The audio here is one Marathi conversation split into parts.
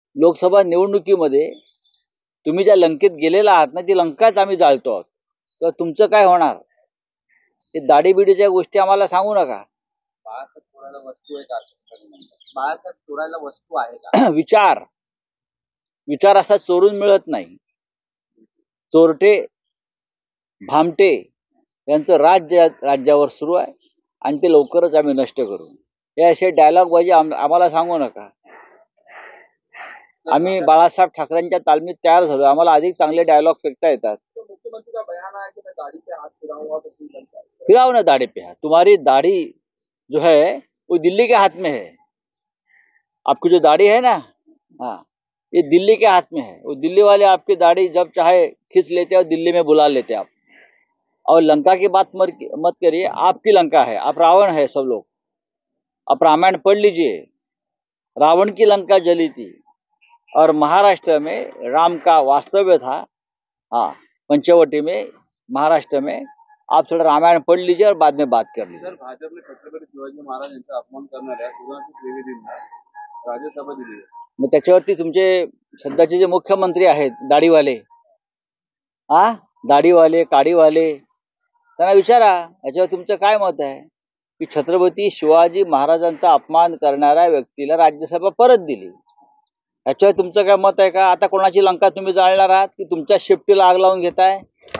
लोकसभा निवडणुकीमध्ये तुम्ही ज्या लंकेत गेलेला आहात ना, ती लंकाच आम्ही जाळतो आहोत. तर तुमचं काय होणार? ते दाढीबिडीच्या गोष्टी आम्हाला सांगू नका. बाळासाहेब थोराला वस्तू आहे का? बाळासाहेब थोराला वस्तू आहे का? विचार असा चोरून मिळत नाही. चोरटे भामटे यांचं राज्यावर सुरू आहे आणि ते लवकरच आम्ही नष्ट करू. हे असे डायलॉग बाजी आम्हाला सांगू नका. आम्ही बाळासाहेब ठाकरेंच्या तालमीत तयार झालो. आम्हाला अधिक चांगले डायलॉग फेकता येतात. मुख्यमंत्री का बयान है कि मैं दाढ़ी पे हाथ फिराऊंगा तो कोई बनता है. फिराओ ना दाढ़ी पे हाथ. तुम्हारी दाढ़ी जो है वो दिल्ली के हाथ में है. आपकी जो दाढ़ी है ना, हाँ, ये दिल्ली के हाथ में है. वो दिल्ली वाले आपकी दाढ़ी जब चाहे खींच लेते हैं और दिल्ली में बुला लेते हैं आप. और लंका की बात मत करिए. आपकी लंका है, आप रावण है सब लोग. आप रामायण पढ़ लीजिए. रावण की लंका जली थी और महाराष्ट्र में राम का वास्तव्य था. हाँ, पंचवटी में, महाराष्ट्र में. आप थोड़ा रामायण पढ़ लीजिए और बाद में बात कर लीजिए. सर, भाजपने छत्रपती शिवाजी महाराज यांचा अपमान करणाऱ्या सुधांशू त्रिवेदींना राज्यसभा दिली आहे. मग त्याच्यावरती तुमचे सध्याचे जे मुख्यमंत्री आहेत दाढीवाले, दाढीवाले काडीवाले, त्यांना विचारा याच्यावर तुमचं काय मत आहे की छत्रपती शिवाजी महाराजांचा अपमान करणाऱ्या व्यक्तीला राज्यसभा परत दिली. याच्यावर तुमचं काय मत आहे का? आता कोणाची लंका तुम्ही जाळणार आहात की तुमच्या शेपटीला आग लावून घेताय?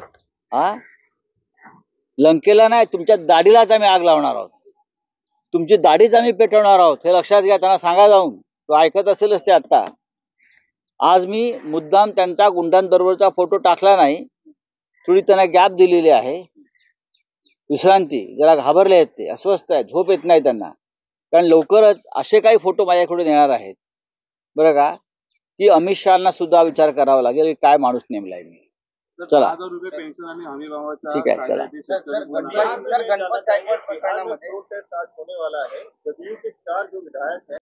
लंकेला नाही, तुमच्या दाढीलाच आम्ही आग लावणार आहोत. तुमची दाढीच आम्ही पेटवणार आहोत. हे लक्षात घ्या. त्यांना सांगा जाऊन. तो ऐकत असेलच ते. आता आज मी मुद्दाम त्यांचा गुंडांबरोबरचा फोटो टाकला नाही. थोडी त्यांना गॅप दिलेली आहे, विश्रांती. जरा घाबरले आहेत ते, अस्वस्थ आहेत, झोप येत नाही त्यांना. कारण लवकरच असे काही फोटो माझ्याकडे येणार आहेत बरं का, की अमित शहाना सुद्धा विचार करावा लागेल काय माणूस नेमलाय मी. चला, 10,000 रुपये पेन्शन आणि हमी भावाच्या ठीक आहे, चला. गणपत प्रकरणामध्ये प्रोटेस्ट आज होने वाला है. जदयू के 4 जो विधायक है